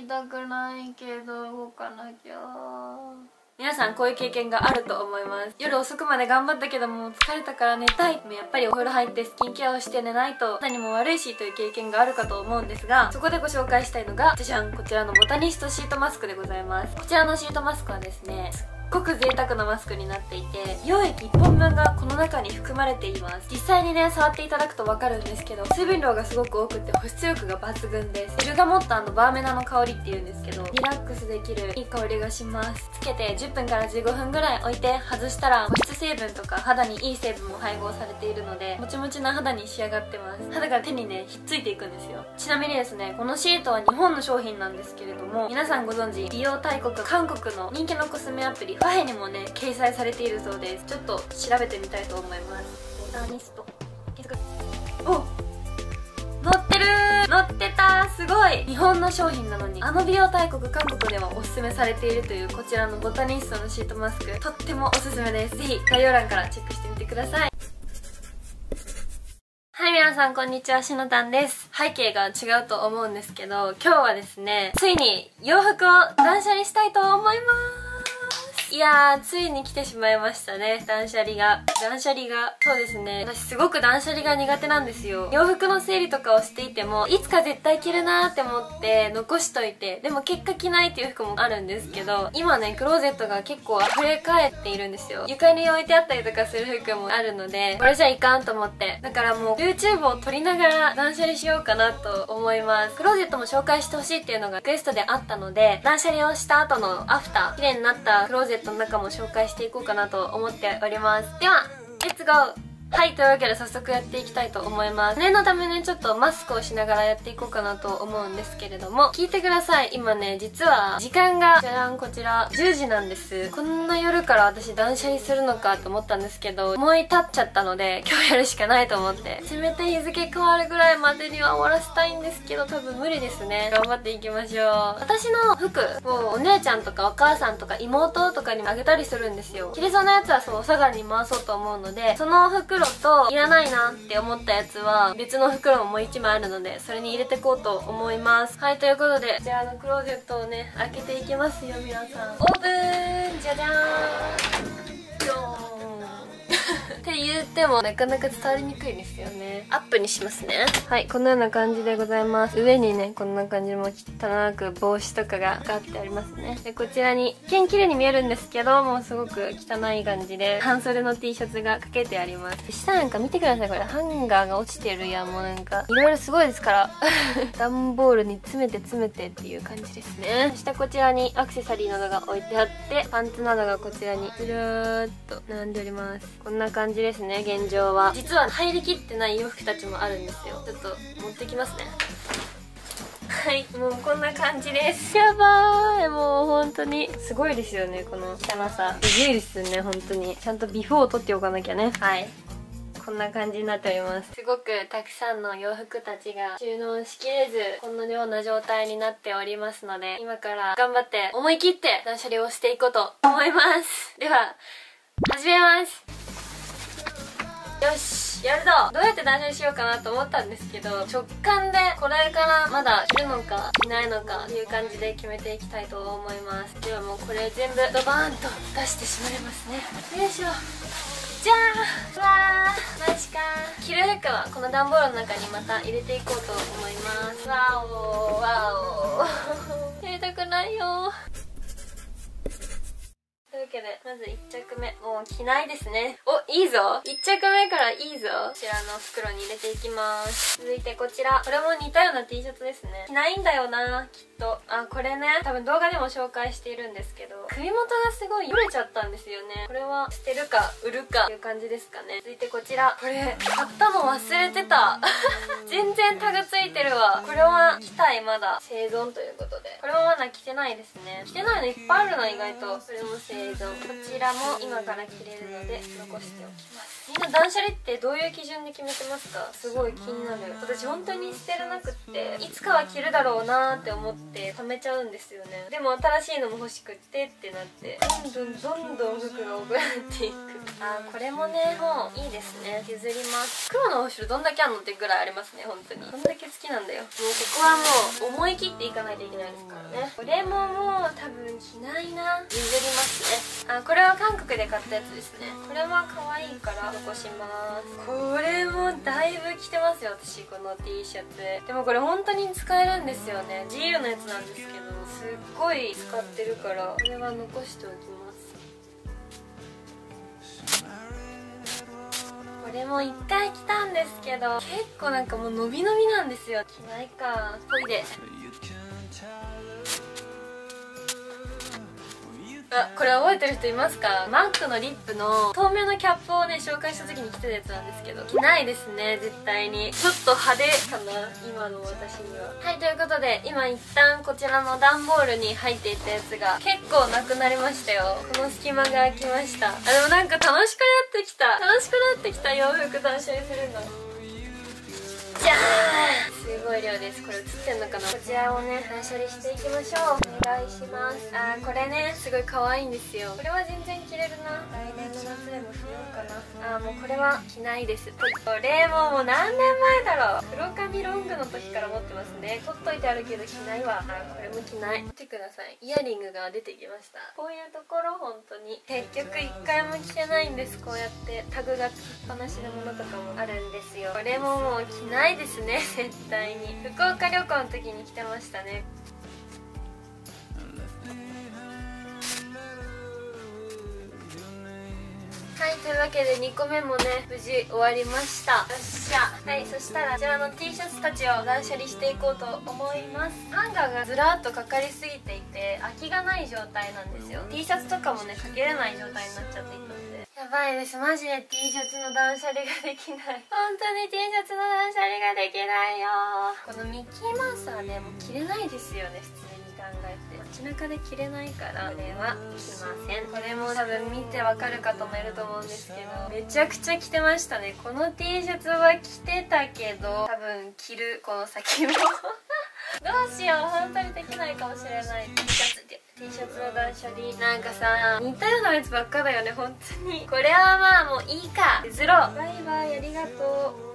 きたくないけど動かなきゃ。皆さんこういう経験があると思います。夜遅くまで頑張ったけども疲れたから寝たい。やっぱりお風呂入ってスキンケアをして寝ないと何も悪いしという経験があるかと思うんですが、そこでご紹介したいのがじゃじゃん、こちらのボタニストシートマスクでございます。こちらのシートマスクはですね、すっごく贅沢なマスクになっていて、美容液1本分がこの中に含まれています。実際にね触っていただくと分かるんですけど、水分量がすごく多くて保湿力が抜群です。ベルガモット&バーメナの香りっていうんですけど、リラックスできるいい香りがします。つけて10分から15分ぐらい置いて外したら、保湿成分とか肌にいい成分も配合されているので、もちもちな肌に仕上がってます。肌が手にねひっついていくんですよ。ちなみにですね、このシートは日本の商品なんですけれども、皆さんご存知美容大国韓国の人気のコスメアプリファヘにもね掲載されているそうです。ちょっと調べてみたいと思います。ボタニスト検索。お、載ってるー、載ってたー、すごい。日本の商品なのにあの美容大国韓国ではおすすめされているというこちらのボタニストのシートマスク、とってもおすすめです。ぜひ概要欄からチェックしてみてください。はい、皆さんこんにちは、しのたんです。背景が違うと思うんですけど、今日はですね、ついに洋服を断捨離したいと思います。いやー、ついに来てしまいましたね、断捨離が。そうですね、私すごく断捨離が苦手なんですよ。洋服の整理とかをしていても、いつか絶対着るなーって思って残しといて、でも結果着ないっていう服もあるんですけど、今ね、クローゼットが結構溢れ返っているんですよ。床に置いてあったりとかする服もあるので、これじゃいかんと思って、だからもう YouTube を撮りながら断捨離しようかなと思います。クローゼットも紹介してほしいっていうのがリクエストであったので、断捨離をした後のアフター、綺麗になったクローゼットの中も紹介していこうかなと思っております。ではレッツゴー。はい、というわけで早速やっていきたいと思います。念のためね、ちょっとマスクをしながらやっていこうかなと思うんですけれども、聞いてください。今ね、実は時間がじゃらん、こちら10時なんです。こんな夜から私断捨離するのかと思ったんですけど、思い立っちゃったので今日やるしかないと思って、せめて日付変わるぐらいまでには終わらせたいんですけど、多分無理ですね。頑張っていきましょう。私の服をお姉ちゃんとかお母さんとか妹とかにもあげたりするんですよ。着れそうなやつはそうお下がりに回そうと思うので、その袋といらないなって思ったやつは別の袋ももう1枚あるので、それに入れていこうと思います。はい、ということでこちらのクローゼットをね開けていきますよ。皆さんオープン。じゃじゃーん。ドーンって言ってもなかなか伝わりにくいですよね。アップにしますね。はい、このような感じでございます。上にねこんな感じも汚く帽子とかがガってありますね。でこちらに一見綺麗に見えるんですけど、もうすごく汚い感じで半袖の T シャツがかけてあります。下なんか見てください、これハンガーが落ちてる。やもうなんかいろいろすごいですから段ボールに詰めてっていう感じですね。そしてこちらにアクセサリーなどが置いてあって、パンツなどがこちらにずらーっと並んでおります。こんな感じですね、現状は。実は入りきってない洋服たちもあるんですよ。ちょっと持ってきますね。はい、もうこんな感じです。やばーい、もう本当にすごいですよね、この汚さ。すごいですよね、本当に。ちゃんとビフォーを撮っておかなきゃね。はい、こんな感じになっております。すごくたくさんの洋服たちが収納しきれず、このような状態になっておりますので、今から頑張って思い切って断捨離をしていこうと思います。では始めます。よし、やるぞ。どうやって断捨離しようかなと思ったんですけど、直感でこれからまだ着るのか着ないのかっていう感じで決めていきたいと思います。ではもうこれ全部ドバーンと出してしまいますね。よいしょ。じゃーん。うわー、マジかー。着る服はこの段ボールの中にまた入れていこうと思います。わおーわお入れたくないよー。というわけでまず1着目、もう着ないですね。お、いいぞ。1着目からいいぞ。こちらの袋に入れていきます。続いてこちら、これも似たような T シャツですね。着ないんだよなきっと。あ、これね多分動画でも紹介しているんですけど、首元がすごいよれちゃったんですよね。これは捨てるか売るかっていう感じですかね。続いてこちら、これ買ったの忘れてた全然タグついてるわ。これは着たい、まだ生存ということで、これもまだ着てないですね。着てないのいっぱいあるな、意外と。これも生存。こちらも今から着れるので残しておきます。みんな断捨離ってどういう基準で決めてますか？すごい気になる。私本当に捨てれなくって、いつかは着るだろうなーって思って貯めちゃうんですよね。でも新しいのも欲しくってってなって、どんどん服が多くなっていく。あー、これもねもういいですね。削ります。黒の後ろどんだけあんのってぐらいありますね。本当にどんだけ好きなんだよ。もうここはもう思い切っていかないといけないです。 からね。これももう多分着ないな、譲りますね。あ、これは韓国で買ったやつですね。これは可愛いから残します。これもだいぶ着てますよ私、この T シャツ。でもこれ本当に使えるんですよね。自由なやつなんですけど、すっごい使ってるからこれは残しておきます。これも1回着たんですけど、結構なんかもう伸び伸びなんですよ。着ないか、ほいで。あ、これ覚えてる人いますか？マックのリップの透明のキャップをね紹介した時に着てたやつなんですけど、着ないですね絶対に。ちょっと派手かな今の私には。はい、ということで今一旦こちらの段ボールに入っていたやつが結構なくなりましたよ。この隙間が空きました。あ、でもなんか楽しくなってきた、洋服断捨離するの。じゃーん、すごい量です。これ映ってんのかな。こちらをね断捨離していきましょう。お願いします。あー、これねすごい可愛いんですよ。これは全然着れるな。来年の夏でも着ようかな。あー、もうこれは着ないです。これもう何年前だろう。黒髪ロングの時から持ってますね。取っといてあるけど着ないわ。あー、これも着ない。見てください、イヤリングが出てきました。こういうところ本当に結局1回も着てないんです。こうやってタグがつきっぱなしのものとかもあるんですよ。これももう着ないですね絶対に。福岡旅行の時に着てましたね。はい、というわけで2個目もね無事終わりました。よっしゃ。はい、そしたらこちらの T シャツたちを断捨離していこうと思います。ハンガーがずらっとかかりすぎていて空きがない状態なんですよ。 T シャツとかもねかけれない状態になっちゃっていたのでやばいです。マジで T シャツの断捨離ができない。本当に T シャツの断捨離ができないよ。このミッキーマウスはねもう着れないですよね普通に考えて。街中で着れないからこれは着ません。これも多分見てわかる方もいると思うんですけど、めちゃくちゃ着てましたね。この T シャツは着てたけど多分着るこの先もどうしよう、本当にできないかもしれない。 T シャツの断捨離なんかさ似たようなやつばっかだよね本当に。これはまあもういいか、譲ろう。バイバイ、ありがとう。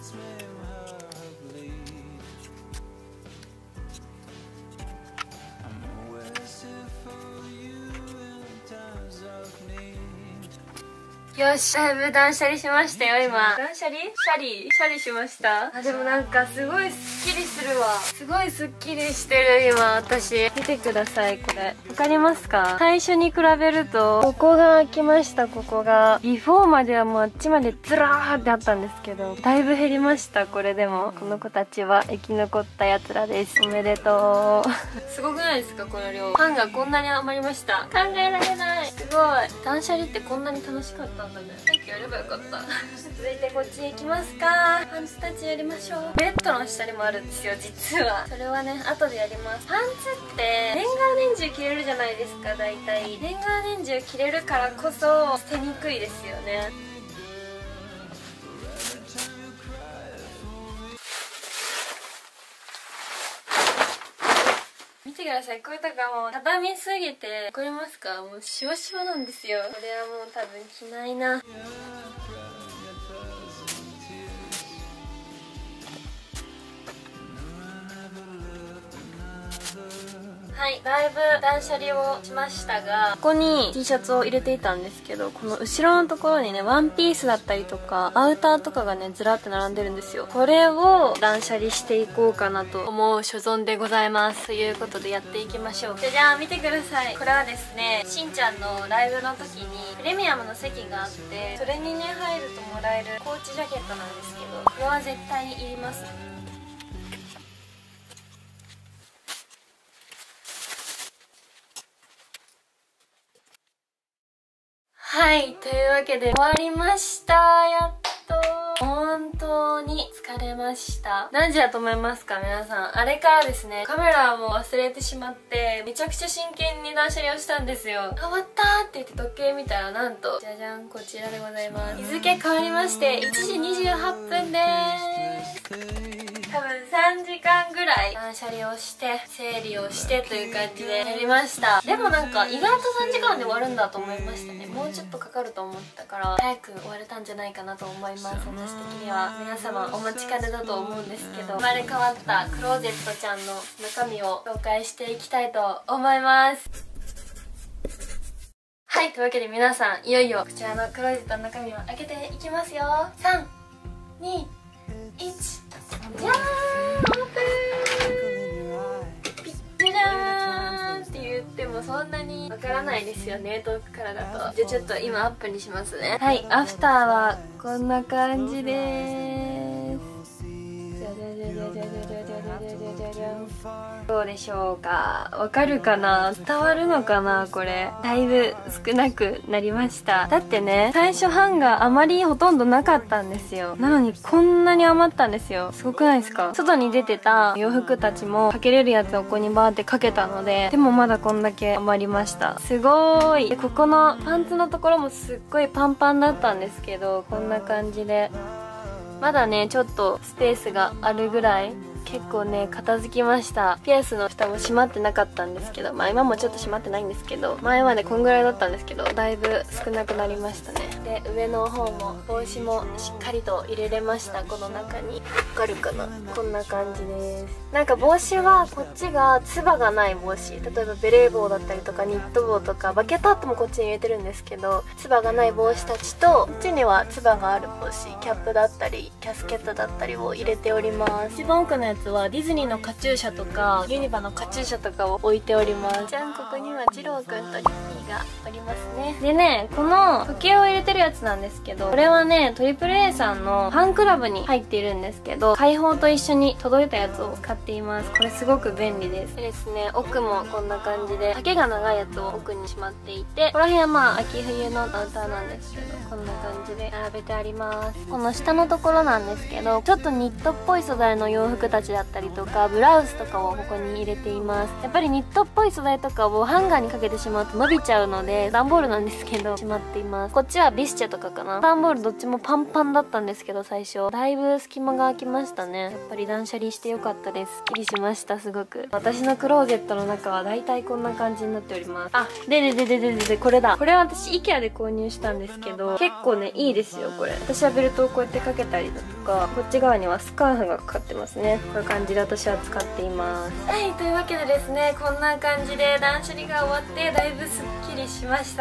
よし、だいぶ断捨離しましたよ今。断捨離？シャリしました。あ、でもなんかすごいスッキリするわ。すごいスッキリしてる今私。見てくださいこれ。わかりますか？最初に比べるとここが開きました。ここがビフォーまではもうあっちまでずらーってあったんですけどだいぶ減りました。これでもこの子たちは生き残ったやつらです。おめでとうすごくないですかこの量。パンがこんなに余りました。考えられない。すごい。断捨離ってこんなに楽しかったんだね。さっきやればよかった続いてこっち行きますか。パンツたちやりましょう。ベッドの下にもあるんですよ実は。それはね後でやります。パンツって年がら年中着れるじゃないですか。大体年がら年中着れるからこそ捨てにくいですよね。見てください、これとかもう畳みすぎてわかりますか？もうシワシワなんですよ。これはもう多分着ないな。はい、だいぶ断捨離をしましたが、ここに T シャツを入れていたんですけど、この後ろのところにねワンピースだったりとかアウターとかがねずらって並んでるんですよ。これを断捨離していこうかなと思う所存でございます。ということでやっていきましょう。じゃあ見てください。これはですねしんちゃんのライブの時にプレミアムの席があって、それにね入るともらえるコーチジャケットなんですけど、これは絶対にいります。はい、というわけで終わりました。やっと本当に疲れました。何時だと思いますか皆さん。あれからですねカメラも忘れてしまってめちゃくちゃ真剣に断捨離をしたんですよ。終わったーって言って時計見たらなんとじゃじゃん、こちらでございます。日付変わりまして1時28分でーす。 多分3時間ぐらい断捨離をして整理をしてという感じでやりました。でもなんか意外と3時間で終わるんだと思いましたね。もうちょっとかかると思ったから早く終われたんじゃないかなと思います。私的には皆様お待ちかねだと思うんですけど、生まれ変わったクローゼットちゃんの中身を紹介していきたいと思います。はい、というわけで皆さんいよいよこちらのクローゼットの中身を開けていきますよ。3、2、1、じゃーん、オープン。じゃーんって言ってもそんなにわからないですよね、遠くからだと。じゃあちょっと今アップにしますね。はい、アフターはこんな感じでーす。じゃじゃじゃじゃじゃじゃじゃじゃじゃじゃ。どうでしょうか、わかるかな、伝わるのかな。これだいぶ少なくなりました。だってね、最初ハンガーあまりほとんどなかったんですよ。なのにこんなに余ったんですよ。すごくないですか。外に出てた洋服たちもかけれるやつをここにバーってかけたので、でもまだこんだけ余りました。すごーい。でここのパンツのところもすっごいパンパンだったんですけど、こんな感じでまだねちょっとスペースがあるぐらい結構ね片付きました。ピアスの蓋も閉まってなかったんですけど、まあ今もちょっと閉まってないんですけど、前はねこんぐらいだったんですけど、だいぶ少なくなりましたね。で上の方も帽子もしっかりと入れれました。この中にわかるかな、こんな感じです。なんか帽子はこっちがつばがない帽子、例えばベレー帽だったりとかニット帽とかバケットハットもこっちに入れてるんですけど、つばがない帽子たちとこっちにはつばがある帽子、キャップだったりキャスケットだったりを入れております。一番奥のやつはディズニーのカチューシャとかユニバのカチューシャとかを置いております。じゃん、ここにはジローくんとリッピーがおりますね。でね、この時計を入れてるやつなんですけど、これはねトリプル A さんのファンクラブに入っているんですけど、開放と一緒に届いたやつを使っています。これすごく便利です。でですね、奥もこんな感じで丈が長いやつを奥にしまっていて、この辺はまあ秋冬のアウターなんですけど、こんな感じで並べてあります。この下のところなんですけど、ちょっとニットっぽい素材の洋服たちだったりとかブラウスとかをここに入れています。やっぱりニットっぽい素材とかをハンガーにかけてしまうと伸びちゃうので、段ボールなんですけどしまっています。こっちはビスチェとかかな。段ボールどっちもパンパンだったんですけど、最初だいぶ隙間が空きましたね。やっぱり断捨離してよかったです。すっきりしました。すごく私のクローゼットの中はだいたいこんな感じになっております。あ、でこれだ。これは私 IKEA で購入したんですけど、結構ねいいですよこれ。私はベルトをこうやってかけたりだとか、こっち側にはスカーフがかかってますね。こういう感じで私は使っています。はい、というわけでですね、こんな感じで断捨離が終わってだいぶすっきりしました。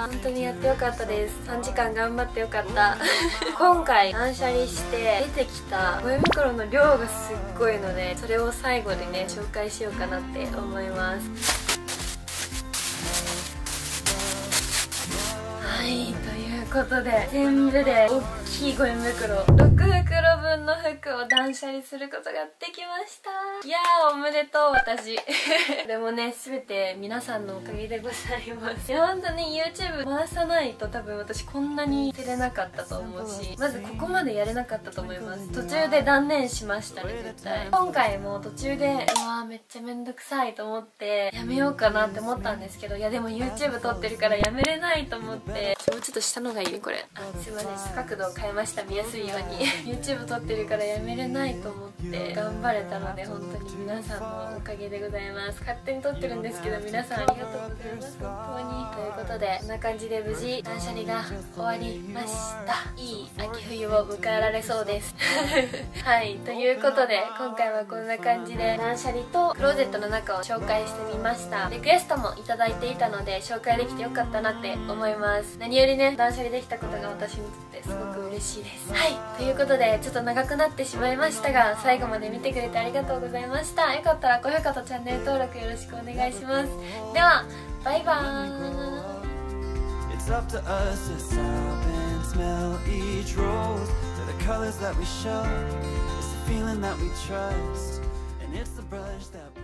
本当にやってよかったです。3時間頑張ってよかった今回断捨離して出てきたゴミ袋の量がすっごいので、それを最後でね紹介しようかなって思います。はい、ということで全部で大きいゴミ袋6袋分の服を断捨離することができました。いやーおめでとう私でもね全て皆さんのおかげでございます。いやほんとね YouTube 回さないと多分私こんなに捨てれなかったと思うし、まずここまでやれなかったと思います。途中で断念しましたね絶対。今回も途中でうわーめっちゃめんどくさいと思ってやめようかなって思ったんですけど、いやでも YouTube 撮ってるからやめれないと思って、もうちょっと下のがいいこれ。あ、すいません、角度を変えました、見やすいようにYouTube 撮ってるからやめれないと思って頑張れたので、本当に皆さんのおかげでございます。勝手に撮ってるんですけど皆さんありがとうございます本当に。ということでこんな感じで無事断捨離が終わりました。いい秋冬を迎えられそうですはい、ということで今回はこんな感じで断捨離とクローゼットの中を紹介してみました。リクエストもいただいていたので紹介できてよかったなって思います。何よりね断捨離できたことが私にとってすごく嬉しいです。はい、ということでちょっと長くなってしまいましたが、最後まで見てくれてありがとうございました。よかったら高評価とチャンネル登録よろしくお願いします。ではバイバーイ。It's up to us to stop and smell each rose. They're the colors that we show. It's the feeling that we trust. And it's the brush that